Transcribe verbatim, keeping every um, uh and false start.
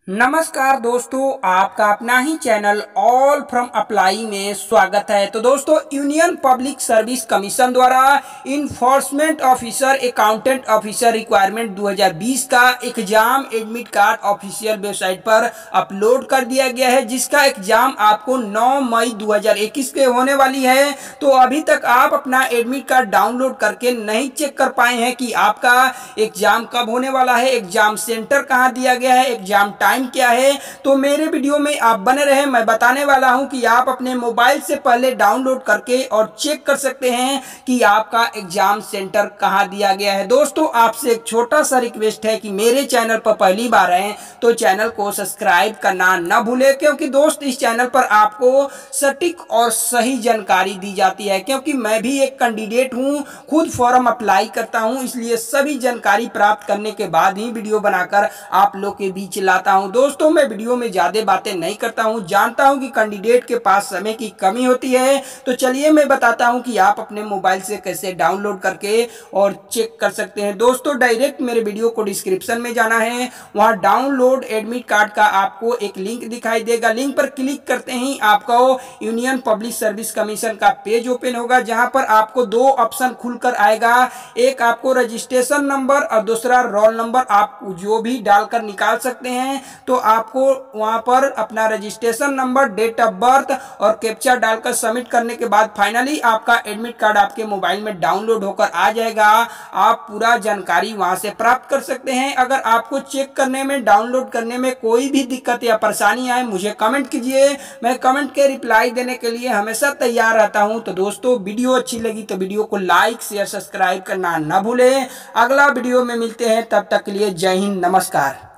नमस्कार दोस्तों, आपका अपना ही चैनल ऑल फ्रॉम अप्लाई में स्वागत है। तो दोस्तों, यूनियन पब्लिक सर्विस कमीशन द्वारा enforcement officer accountant officer requirement दो हज़ार बीस का exam admit card official website पर अपलोड कर दिया गया है, जिसका एग्जाम आपको नौ मई दो हज़ार इक्कीस के होने वाली है। तो अभी तक आप अपना एडमिट कार्ड डाउनलोड करके नहीं चेक कर पाए हैं कि आपका एग्जाम कब होने वाला है, एग्जाम सेंटर कहाँ दिया गया है, एग्जाम टाइम क्या है, तो मेरे वीडियो में आप बने रहे। मैं बताने वाला हूं कि आप अपने मोबाइल से पहले डाउनलोड करके और चेक कर सकते हैं कि आपका एग्जाम सेंटर कहां दिया गया है। दोस्तों, आपसे एक छोटा सा रिक्वेस्ट है कि मेरे चैनल पर पहली बार आए तो चैनल को सब्सक्राइब करना न भूले, क्योंकि दोस्त इस चैनल पर आपको सटीक और सही जानकारी दी जाती है। क्योंकि मैं भी एक कैंडिडेट हूं, खुद फॉर्म अप्लाई करता हूं, इसलिए सभी जानकारी प्राप्त करने के बाद ही वीडियो बनाकर आप लोग के बीच लाता हूं। दोस्तों, मैं वीडियो में ज्यादा बातें नहीं करता हूं, जानता हूं कि कैंडिडेट के पास समय की कमी होती है। तो चलिए मैं बताता हूं कि आप अपने मोबाइल से कैसे डाउनलोड करके और चेक कर सकते हैं। दोस्तों, डायरेक्ट मेरे वीडियो को डिस्क्रिप्शन में जाना है, वहां डाउनलोड एडमिट कार्ड का आपको एक लिंक दिखाई देगा। लिंक पर क्लिक करते ही आपको यूनियन पब्लिक सर्विस कमीशन का पेज ओपन होगा, जहां पर आपको दो ऑप्शन खुलकर आएगा। एक आपको रजिस्ट्रेशन नंबर और दूसरा रोल नंबर, आप जो भी डालकर निकाल सकते हैं। तो आपको वहां पर अपना registration number, date of birth और कैप्चा डालकर सबमिट करने के बाद फाइनली आपका एडमिट कार्ड आपके मोबाइल में डाउनलोड होकर आ जाएगा। आप पूरा जानकारी वहां से प्राप्त कर सकते हैं। अगर आपको चेक करने में, डाउनलोड करने में कोई भी दिक्कत या परेशानी आए, मुझे कमेंट कीजिए। मैं कमेंट के रिप्लाई देने के लिए हमेशा तैयार रहता हूं। तो दोस्तों, वीडियो अच्छी लगी तो वीडियो को लाइक शेयर सब्सक्राइब करना न भूलें। अगला वीडियो में मिलते हैं, तब तक के लिए जय हिंद, नमस्कार।